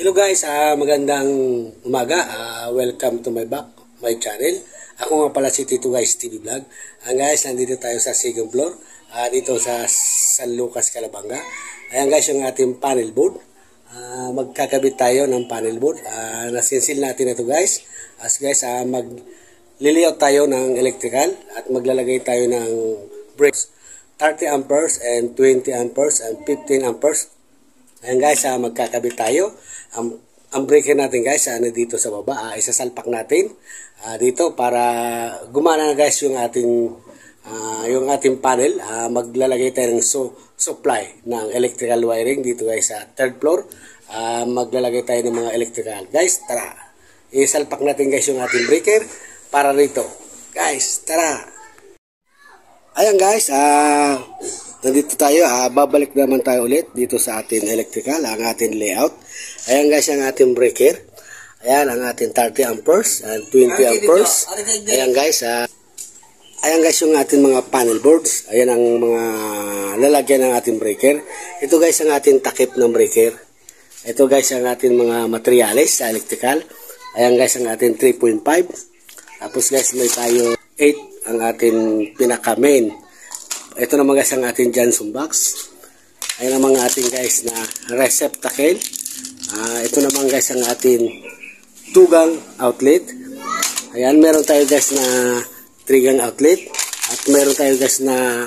Hello guys, magandang umaga. Welcome to my channel. Ako nga pala si Tito Guys TV Vlog. Guys, nandito tayo sa second floor, dito sa San Lucas, Calabanga. Ayan guys, yung ating panel board. Magkakabit tayo ng panel board. Nasinsil natin ito guys. Magliliot tayo ng electrical at maglalagay tayo ng breaks. 30 amperes and 20 amperes and 15 amperes. Ayan guys, magkakabit tayo. Ang breaker natin guys, dito sa baba, isasalpak natin dito para gumana na guys yung ating panel. Maglalagay tayo ng supply ng electrical wiring dito guys sa third floor. Maglalagay tayo ng mga electrical. Guys, tara. Isalpak natin guys yung ating breaker para rito. Guys, tara. Ayan guys, nandito tayo, babalik naman tayo ulit dito sa ating electrical, ang ating layout. Ayan guys, ang ating breaker. Ayan, ang ating 30 amperes and 20 amperes. Ayan guys, yung ating mga panel boards. Ayan ang mga lalagyan ng ating breaker. Ito guys, ang ating takip ng breaker. Ito guys, ang ating mga materials sa electrical. Ayan guys, ang ating 3.5. Tapos guys, may tayo 8 ang ating pinaka main. Ito naman guys ang ating Johnson box. Ayan ang mga ating guys na receptacle. Ito naman guys ang ating tugang outlet. Ayan, meron tayo guys na 3 gang outlet. At meron tayo guys na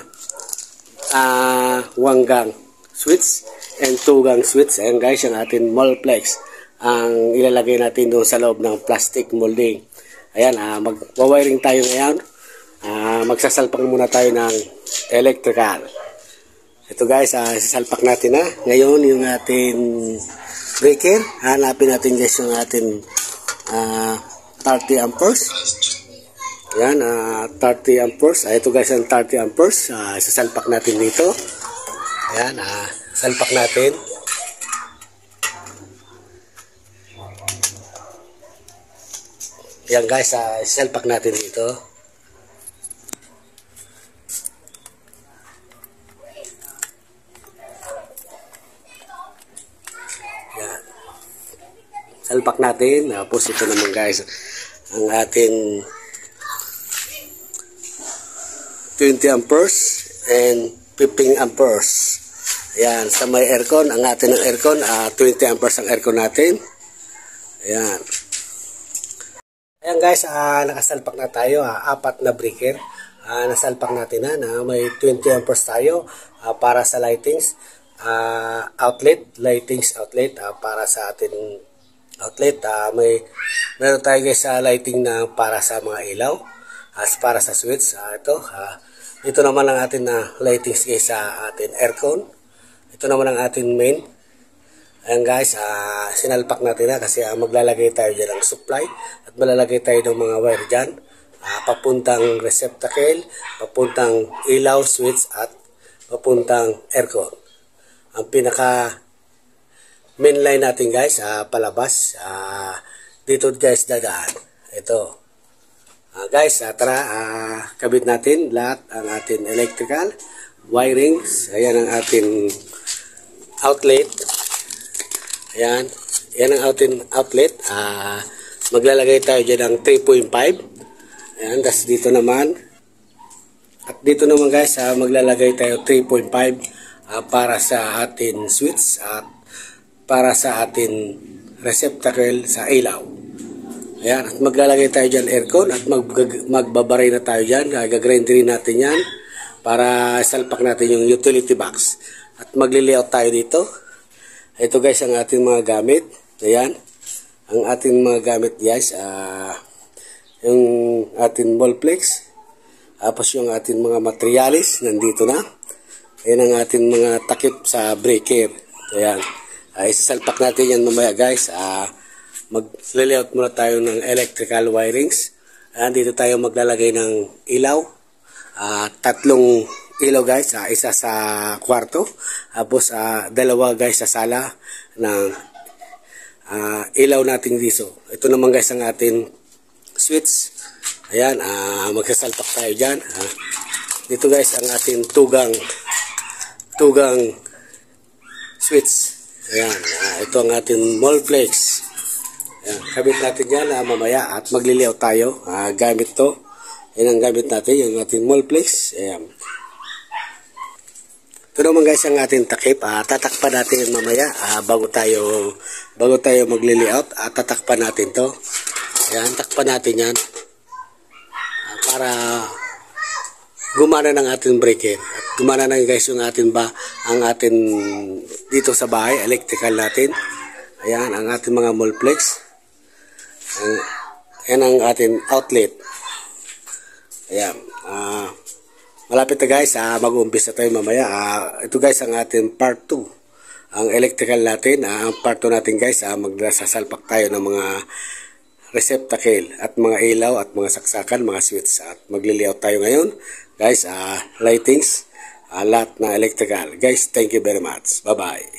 1 gang switch and 2 gang switch. Ayan guys ang ating multiplex. Ang ilalagay natin doon sa loob ng plastic molding. Ayan, mag-wiring tayo ngayon. Magsasalpak muna tayo ng electrical. Ito guys, sasalpak natin na. Ngayon yung ating breaker. Hanapin natin guys yung ating 30 amperes. Ayan, 30 amperes. Ito guys ang 30 amperes. Sasalpak natin dito. Ayan, salpak natin. Ayan guys, sasalpak natin dito. Salpak natin. Tapos ito naman guys ang ating 20 amperes and 15 amperes. Ayan, sa may aircon, ang ating ng aircon, 20 amperes ang aircon natin. Ayan. Ayan guys, nakasalpak na tayo, 4 na breaker. Nasalpak natin na may 20 amperes tayo para sa lightings lightings outlet para sa ating outlet. Meron tayo guys sa lighting na para sa mga ilaw, para sa switch. Ito naman ang atin na lightings guys sa ating aircon. Ito naman ang ating main. Ayan guys, sinalpak natin na kasi maglalagay tayo dyan ng supply at malalagay tayo ng mga wire dyan, papuntang receptacle, papuntang ilaw, switch at papuntang aircon. Ang pinaka main line natin guys, palabas, dito guys dadaan. Ito. Guys, tara, kabit natin lahat ang ating electrical wirings. Ayan ang ating outlet. Ayan. Ayan ang ating outlet. Maglalagay tayo dyan ng 3.5. Ayan, tas dito naman. At dito naman guys, maglalagay tayo 3.5 para sa ating switch at para sa ating receptacle sa ilaw. Ayan, at maglalagay tayo dyan aircon at magbabaray na tayo dyan. Gagrinderin natin yan para salpak natin yung utility box. At magliliot tayo dito. Ito guys ang ating mga gamit. Ayan, ang ating mga gamit guys. Yung ating multiplex. Tapos yung ating mga materials nandito na. Ayan ang ating mga takip sa breaker. Ayan. Isasalpak natin yan mamaya guys. Mag-layout muna tayo ng electrical wirings. Dito tayo maglalagay ng ilaw. 3 ilaw guys. Isa sa kwarto. Tapos 2 guys sa sala ng ilaw natin dito. Ito naman guys ang ating switch. Ayan. Magsasalpak tayo dyan. Dito guys ang ating tugang switch. Ayan, ito ang ating Molflex. Ayan, kabit natin yan mamaya at magliliyaw tayo gamit to. Yan ang gamit natin, yung ating Molflex. Ayan. Ito naman guys ang ating takip. Tatakpan natin mamaya bago tayo magli-layout. Tatakpan natin to. Ayan, takpan natin yan para gumana ng ating breaker. Gumana na guys yung ating ang ating dito sa bahay, electrical natin. Ayan ang ating mga Molflex. Ayan ang ating outlet. Ayan. Malapit na guys, mag-uumpisa tayo mamaya. Ito guys ang ating part 2. Ang electrical natin, ang part 2 natin guys, magsasalpak tayo ng mga receptacle at mga ilaw at mga saksakan, mga switch. At magliliyaw tayo ngayon. Guys, lightings, lahat na electrical. Guys, thank you very much. Bye-bye.